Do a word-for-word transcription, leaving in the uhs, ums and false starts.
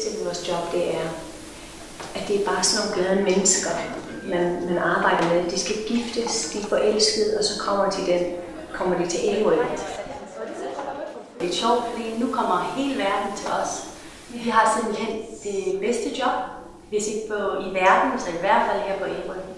bedste ved vores job, det er, at det er bare sådan nogle glade mennesker, man, man arbejder med. De skal giftes, de er forelskede, og så kommer de, den, kommer de til Ærø. Det er sjovt, fordi nu kommer hele verden til os. Vi har simpelthen det bedste job, hvis ikke på, i verden, så i hvert fald her på Ærø.